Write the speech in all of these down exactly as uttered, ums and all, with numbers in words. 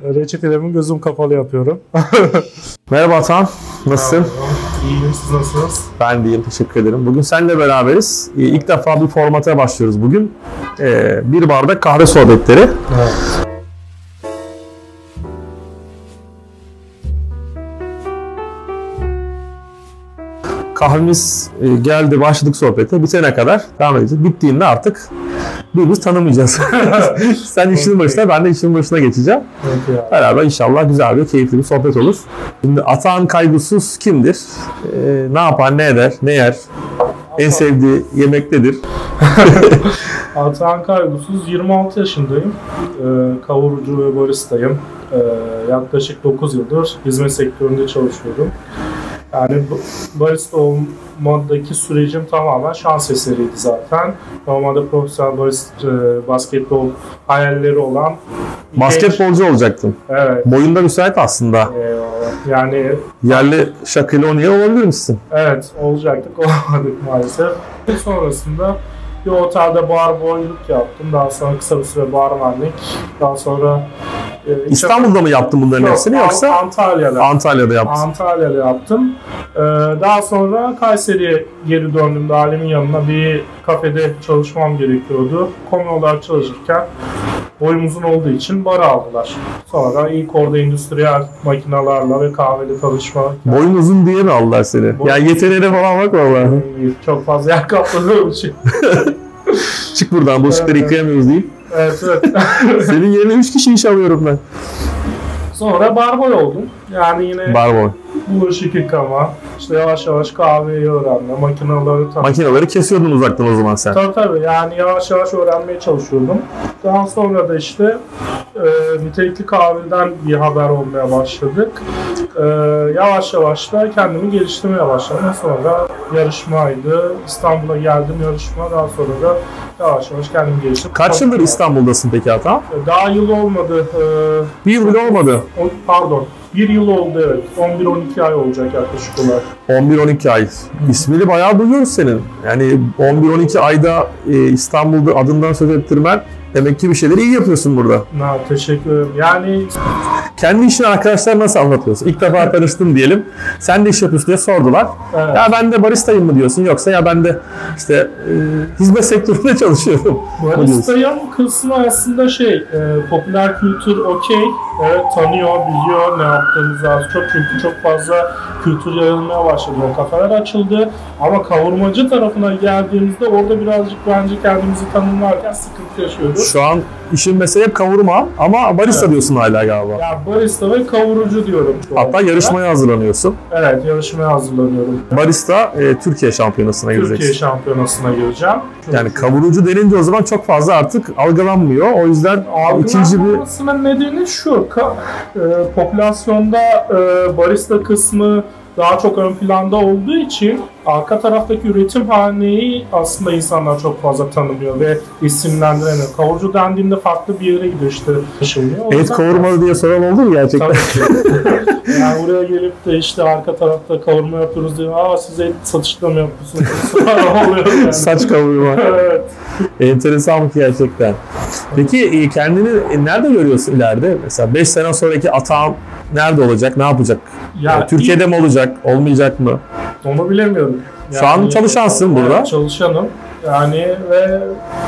Reçetelerimi gözüm kapalı yapıyorum. Merhaba Atan, nasılsın? İyiyim, siz nasılsınız? Ben de iyiyim, teşekkür ederim. Bugün seninle beraberiz. İlk defa bir formata başlıyoruz bugün. Bir bardak kahve sohbetleri. Evet. Kahvemiz geldi, başladık sohbete. Bitene kadar devam edeceğiz. Bittiğinde artık birbirimizi tanımayacağız. Sen işin başına, ben de işin başına geçeceğim. Evet ya. Beraber inşallah güzel bir, keyifli bir sohbet olur. Şimdi Atan Kaygusuz kimdir? Ee, ne yapar, ne eder, ne yer? En sevdiği yemek nedir? Atan Kaygusuz, yirmi altı yaşındayım. Ee, kavurucu ve baristayım. Ee, yaklaşık dokuz yıldır hizmet sektöründe çalışıyorum. Yani barista olmadaki sürecim tamamen şans eseriydi zaten. Normalde profesyonel barista, basketbol hayalleri olan... Basketbolcu genç... olacaktın. Evet. Boyunda müsait aslında. Eyvallah. Yani... Yerli Shaquille O'Neal olabilir misin? Evet, olacaktık. Olamadık maalesef. Sonrasında bir otelde barboyluk yaptım. Daha sonra kısa bir süre barmenlik. Daha sonra... E, İstanbul'da mı yaptın bunların Yok, hepsini yoksa? Antalya'da. Antalya'da yaptın. Antalya'da yaptım. Ee, daha sonra Kayseri'ye geri döndüm. Ailemin yanına bir kafede çalışmam gerekiyordu. Komün olarak çalışırken boyum uzun olduğu için bara aldılar. Sonra ilk orada endüstriyel makinalarla ve kahvede çalışma. Boyun uzun diye mi aldılar seni? Boyun... Yani yeteneğine falan bak vallahi. Çok fazla yer kapladığım için. Çık buradan, bulaşıkları evet, yıkayamıyoruz deyip. Evet, evet. Senin yerine üç kişi iş alıyorum ben. Sonra barboy oldum. Yani yine barboy. Bulaşık yıkama, işte yavaş yavaş kahveyi öğrenme, makineleri tanıma. Makineleri kesiyordun uzaktan o zaman sen. Tabii tabii, yani yavaş yavaş öğrenmeye çalışıyordum. Daha sonra da işte e, nitelikli kahveden bir haber olmaya başladık. E, yavaş yavaş da kendimi geliştirmeye başladım. Sonra yarışmaydı, İstanbul'a geldim yarışma, daha sonra da yavaş yavaş kendimi geliştirdim. Kaç yıldır İstanbul'dasın peki Atan? Daha yıl olmadı. E, bir yıl bile olmadı. O, pardon. Bir yıl oldu evet. on bir on iki ay olacak yaklaşık olarak. on bir on iki ay. İsmini bayağı duyuyoruz senin. Yani on bir on iki ayda e, İstanbul'da adından söz ettirmen demek ki bir şeyleri iyi yapıyorsun burada. Na, teşekkür ederim. Yani kendi işini arkadaşlar nasıl anlatıyorsun? İlk defa tanıştım diyelim. Sen de iş yapıyorsun diye sordular. Evet. Ya ben de baristayım mı diyorsun yoksa ya ben de işte e, hizmet sektöründe çalışıyorum. Baristayım kısmı aslında şey, e, popüler kültür okey. Evet, tanıyor, biliyor ne yaptığımızı az çok, çünkü çok fazla kültür yayılmaya başladı. O kafeler açıldı. Ama kavurmacı tarafına geldiğimizde orada birazcık bence kendimizi tanımlarken sıkıntı yaşıyoruz. Şu an işin mesele hep kavurma ama barista evet, diyorsun hala galiba. Ya barista ve kavurucu diyorum. Hatta yarışmaya hazırlanıyorsun. Evet, yarışmaya hazırlanıyorum. Barista e, Türkiye şampiyonasına gireceksin. Türkiye şampiyonasına gireceğim. Yani kavurucu denince o zaman çok fazla artık algılanmıyor. O yüzden ikinci bir... Algılanmasının nedeni şu. Ka- e, popülasyonda e, barista kısmı daha çok ön planda olduğu için arka taraftaki üretim haneyi aslında insanlar çok fazla tanımıyor ve isimlendiremiyor. Kavurucu dendiğinde farklı bir yere gidiyor işte. Et kavurmalı diye soran oldu mu gerçekten? Tabii ki. Yani buraya gelip de işte arka tarafta kavurma yapıyoruz diye, aa siz et satışta mı yapıyorsunuz? Oluyor yani. Saç kavurma. Evet. Enteresan gerçekten. Peki kendini nerede görüyorsun ileride? Mesela beş sene sonraki Atan nerede olacak? Ne yapacak? Ya yani Türkiye'de ilk... mi olacak? Olmayacak mı? Onu bilemiyorum. Yani, şu an çalışansın burada. Evet, çalışanım. Yani ve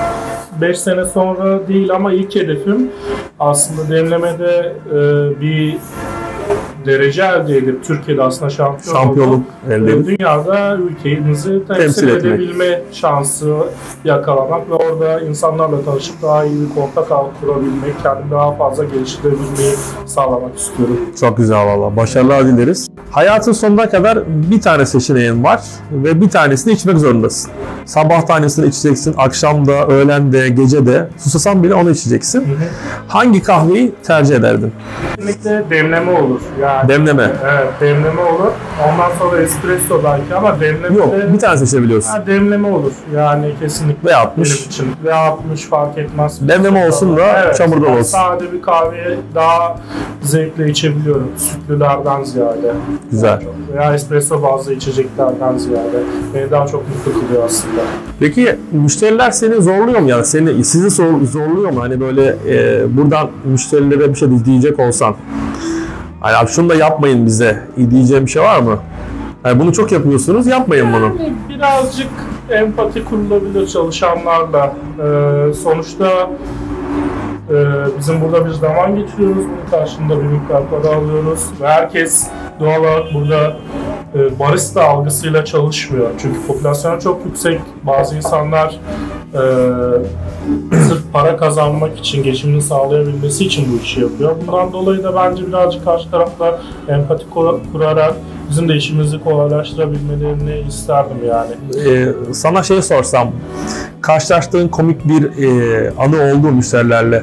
beş sene sonra değil ama ilk hedefim aslında demlemede e, bir derece elde edip Türkiye'de aslında şampiyon şampiyonluk elde edip dünyada ülkemizi temsil, temsil edebilme şansı yakalamak ve orada insanlarla tanışıp daha iyi bir kontak kurabilmek, kendimi daha fazla geliştirebilmeyi sağlamak istiyorum. Çok güzel valla. Başarılar dileriz. Hayatın sonuna kadar bir tane seçeneğin var ve bir tanesini içmek zorundasın. Sabah tanesini içeceksin, akşamda, öğlende, gecede, susasan bile onu içeceksin. Hı hı. Hangi kahveyi tercih ederdin? Kesinlikle demleme olur. olur. Yani, Demleme. Evet, demleme olur. Ondan sonra espresso belki ama demleme Yok, de, bir tane seçebiliyorsun. ha, demleme olur. Yani kesinlikle V altmış. benim için. V altmış fark etmez. Demleme olsun da evet, çamurda olsun. Sade bir kahveyi daha zevkle içebiliyorum. Sütlülerden ziyade. Güzel. Veya espresso bazlı içeceklerden ziyade. Beni daha çok mutlu kılıyor aslında. Peki müşteriler seni zorluyor mu yani? Seni, sizi zor, zorluyor mu? Hani böyle e, buradan müşterilere bir şey diyecek olsan. Hani abi şunu da yapmayın bize diyeceğim bir şey var mı? Yani bunu çok yapıyorsunuz, yapmayın bunu. Yani birazcık empati kurulabilir çalışanlarla. Ee, sonuçta e, bizim burada bir zaman geçiriyoruz. Bunun karşılığında bir miktar para alıyoruz. Ve herkes doğal olarak burada e, barista algısıyla çalışmıyor. Çünkü popülasyon çok yüksek. Bazı insanlar e, sırf para kazanmak için, geçimini sağlayabilmesi için bu işi yapıyor. Bundan dolayı da bence birazcık karşı taraflar empati kurarak bizim de işimizi kolaylaştırabilmelerini isterdim yani. Ee, sana şey sorsam, karşılaştığın komik bir e, anı oldu mu müşterilerle?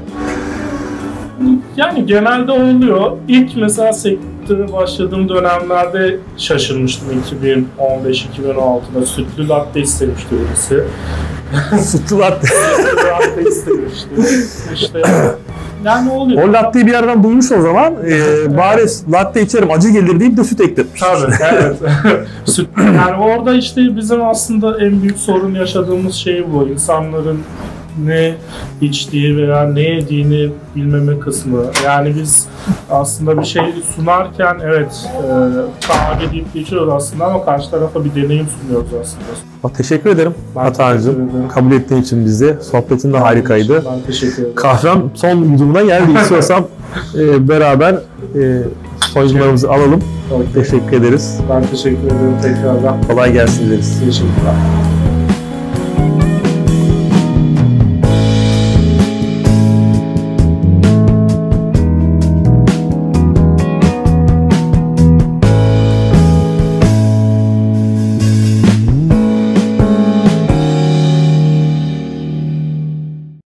Yani genelde oluyor. İlk mesela sektöre başladığım dönemlerde şaşırmıştım. iki bin on beş iki bin on altıda sütlü latte istemişti birisi. Sütlü latte. Sütlü latte istemişti. İşte yani oluyor. O latteyi bir yerden duymuş o zaman. E, bari latte içerim acı gelir deyip de süt ekletmiş. Tabii, evet. Süt, yani orada işte bizim aslında en büyük sorun yaşadığımız şey bu. İnsanların ne içtiği veya ne yediğini bilmeme kısmı. Yani biz aslında bir şey sunarken evet e, kahve deyip geçiyoruz aslında ama karşı tarafa bir deneyim sunuyoruz aslında. Teşekkür ederim Atancığım. Kabul ettiğin için bizi. Sohbetin de harikaydı. Ben teşekkür ederim. Kahvem son yudumuna geldi. İstiyorsam e, beraber e, sonuçlarımızı alalım. Okay. Teşekkür ederiz. Ben teşekkür ederim tekrardan. Kolay gelsin deriz. Teşekkürler.